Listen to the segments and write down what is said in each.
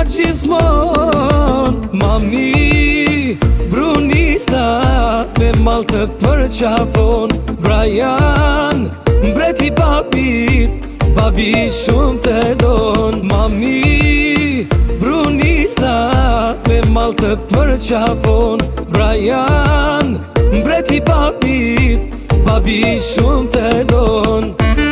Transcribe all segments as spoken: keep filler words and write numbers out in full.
gjithmon. Mami, Brunita, me malë të përqafon. Brian, mbreti babit, babi shumë të don. Mami, Brunita, me malë të përqafon. Brian, mbreti babit, babi shumë të don.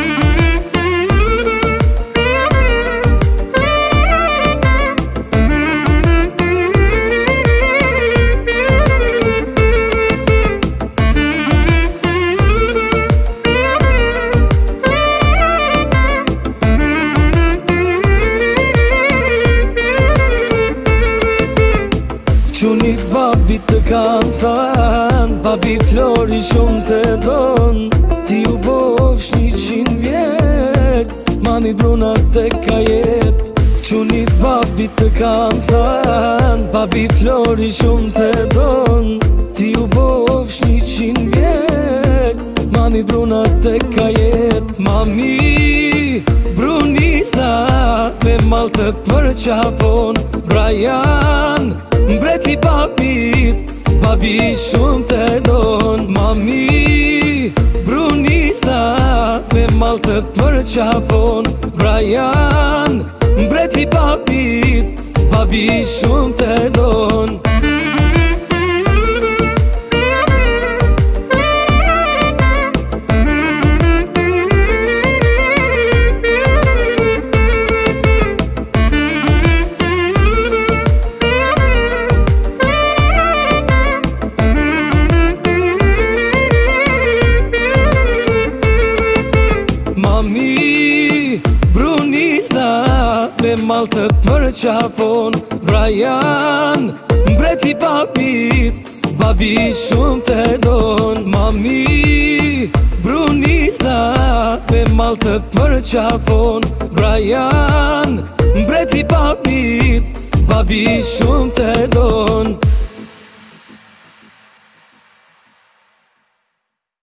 Quni babi të kam than, babi Flori shumë të don. Ti u bofsh një qind vjet, mami Bruna të ka jet. Quni babi të kam than, babi Flori shumë të don. Ti u bofsh një qind vjet, mami Bruna të ka jet. Mami, Brunita, me malë të përqafon. Brian, mbreti babit, babi shumë të don. Mami, Brunita, me malë të përqafon. Brian, mbreti babit, babi shumë të don. Mami, Brunita, me malë të përqafon. Brian, mbreti babit, babi shumë të don. Mami, Brunita, me malë të përqafon. Brian, mbreti babit, babi shumë të don.